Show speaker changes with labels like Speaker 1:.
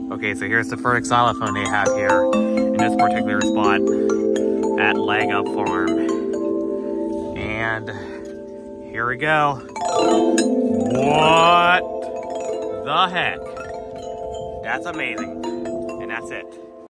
Speaker 1: Okay, so here's the first xylophone they have here in this particular spot at Leg Up Farm. And here we go. What the heck? That's amazing. And that's it.